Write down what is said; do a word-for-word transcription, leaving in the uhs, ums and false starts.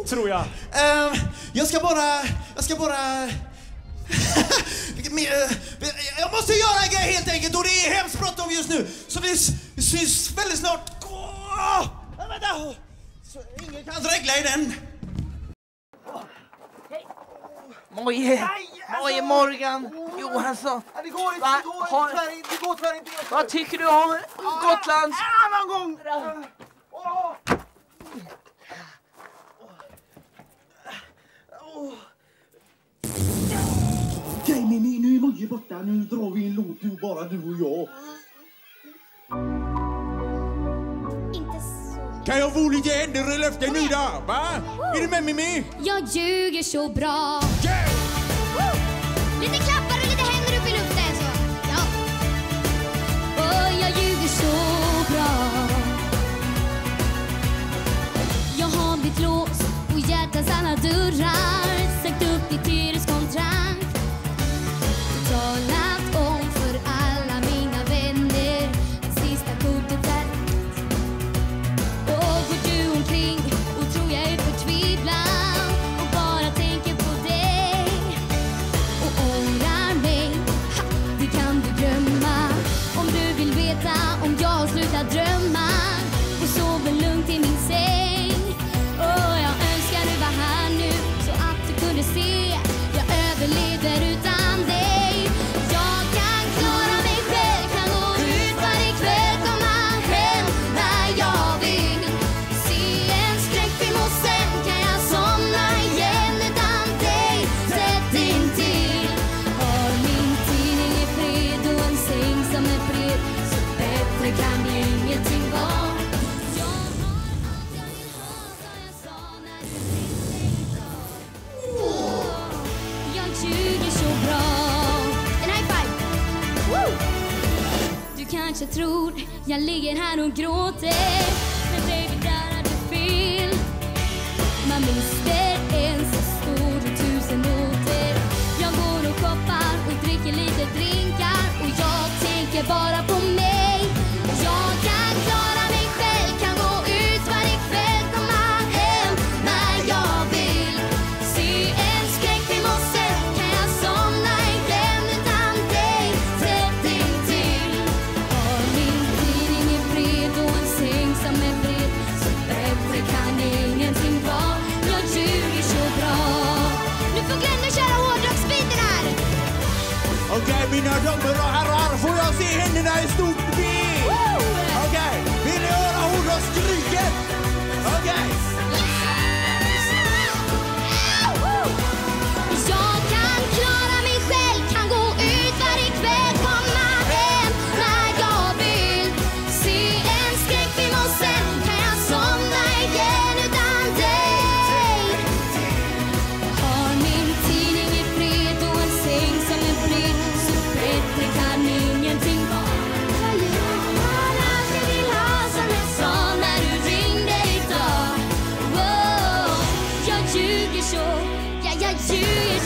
tror jag. Uh, jag ska bara... Jag ska bara... jag måste göra en grej helt enkelt och det är hemskt bråttom just nu. Så vi, vi syns väldigt snart. Oh, vänta. Så ingen kan dregla i den. Moje, Moje Morgan Johansson. Det går inte, Va? det går, Har... tyvärr, det går tyvärr inte. Vad tycker du om Gotlands... En annan gång! Oh. Oh. Okej, men nu är Moje borta. Nu drar vi en låt, nu bara du och jag. Inte så. Kan jag få lite händer i luften nu då? Va? Är du med Mimmi? Jag ljuger så bra. Yeah! Lite klappar och lite händer upp i luften så. Ja. Och jag ljuger så bra. Jag har blivit låst och hjärtats alla dörrar. Sagt upp ditt hyreskontrakt. Talat om för alla mina vänner. Det sista kortet är. Och går du omkring och tror jag är förtvivlad och bara tänker på dig och ångrar mig. Ha, det kan du glömma om du vill veta om jag slutar drömma och sover lugnt i min säng. Och jag önskar du var här nu så att du kunde se jag överlever utan dig. Jag kan klara mig själv, kan gå ut varje kväll, komma hem när jag vill. Se en skräckfilm och sen kan jag somna igen utan dig. Sätt in till. Har min tidning i fred och en säng som är bred, så bättre kan ingenting vara. Jag har allt jag vill ha som jag sa när du ringde idag. Jag ljuger så bra. En high five. Woo! Du kanske tror jag ligger här och gråter, men baby där är det fel. Man mister en så stor och tusen noter. Jag går och shoppar och dricker lite drinkar och jag tänker bara på mig. Jag kan klara mig själv, kan gå ut varje kväll, komma hem när jag vill. Se en skräckfilm och sen kan jag somna igen utan dig. Sätt in till. Har min tidning i fred och en säng som är bred, så bättre kan ingenting vara. Jag ljuger så bra. Nu får Glenn köra hårdrocksbiten här. Okej, mina damer och herrar, får jag se händerna i stort B? Okej, vill ni höra hårdrocksskriket? Okej. Jag kan klara mig själv, kan gå ut varje kväll, komma hem när jag vill. Se en skräckfilm och sen kan jag somna igen utan dig. Har min tidning i fred och en säng som är bred, så bättre kan ingenting vara. Jag har allt jag vill ha som jag sa när du ringde idag. Wow, jag ljuger så, ja jag ljuger